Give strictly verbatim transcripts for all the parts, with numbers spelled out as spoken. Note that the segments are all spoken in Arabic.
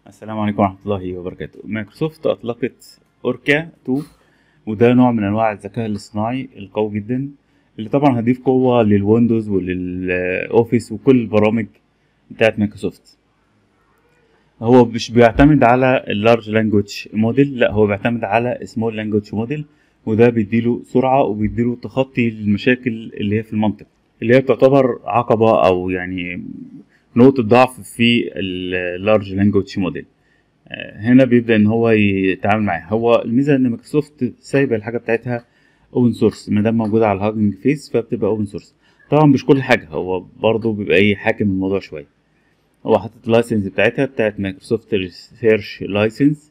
السلام عليكم ورحمة الله وبركاته. مايكروسوفت أطلقت أوركا اتنين، وده نوع من أنواع الذكاء الاصطناعي القوي جدا، اللي طبعا هيضيف قوة للويندوز وللأوفيس وكل البرامج بتاعت مايكروسوفت. هو مش بيعتمد على اللارج لانجوج موديل، لا هو بيعتمد على سمول لانجوج موديل، وده بيديله سرعة وبيديله تخطي المشاكل اللي هي في المنطق، اللي هي تعتبر عقبة أو يعني نقطة ضعف في اللارج لانجوج موديل. هنا بيبدأ ان هو يتعامل معاها. هو الميزة ان مايكروسوفت سايبة الحاجة بتاعتها اوبن سورس، ما دام موجودة على الهاجنج فيس فبتبقى اوبن سورس. طبعا مش كل حاجة، هو برضه بيبقى ايه حاكم الموضوع شوية. هو حاطط اللايسنس بتاعتها بتاعت مايكروسوفت ريسيرش لايسنس،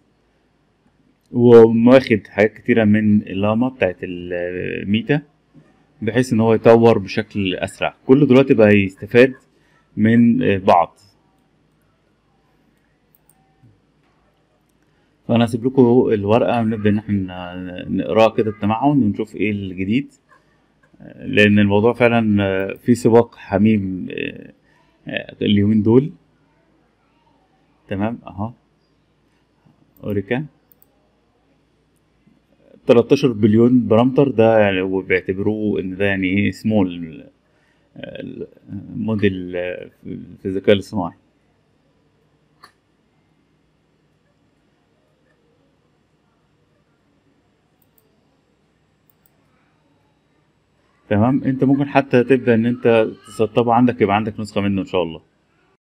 وواخد حاجات كتيرة من اللاما بتاعت الميتا، بحيث ان هو يطور بشكل اسرع. كله دلوقتي بقى يستفاد من بعض. فانا هسيب لكم الورقه ونبدا ان احنا نقراها كده بتمعن ونشوف ايه الجديد، لان الموضوع فعلا في سباق حميم اليومين دول. تمام اهو. اوريكا تلتاشر بليون بارامتر، ده يعني وبيعتبروه ان ده يعني ايه سمول موديل في الذكاء الاصطناعي. تمام، انت ممكن حتى تبدا ان انت تسطبه عندك، يبقى عندك نسخه منه ان شاء الله.